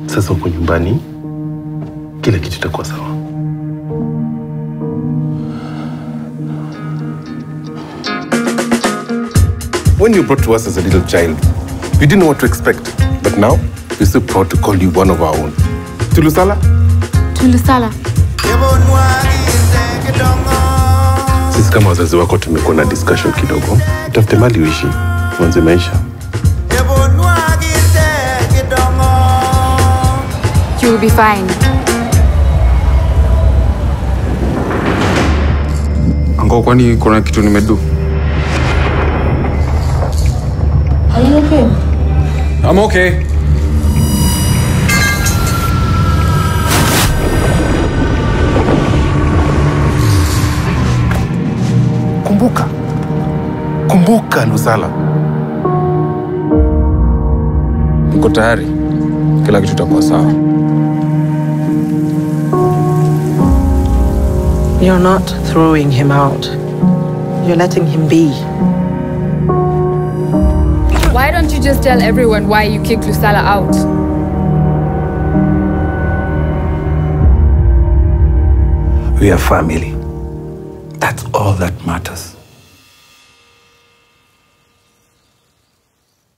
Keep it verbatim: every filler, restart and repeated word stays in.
Sasa uko nyumbani, kila kitu kitakuwa sawa. When you brought to us as a little child, we didn't know what to expect. But now, we're so proud to call you one of our own. To Lusala? To Lusala. Sisi kama wazazi wako tumekuwa na discussion kidogo. Utafute mali uishi, uanze maisha. You will be fine. Ango, kwani kuna kitu nimedu? Are you okay? I'm okay. Kumbuka. Kumbuka, Lusala. Niko tayari. Kila kitu kitakuwa sawa. You're not throwing him out. You're letting him be. Why don't you just tell everyone why you kicked Lusala out? We are family. That's all that matters.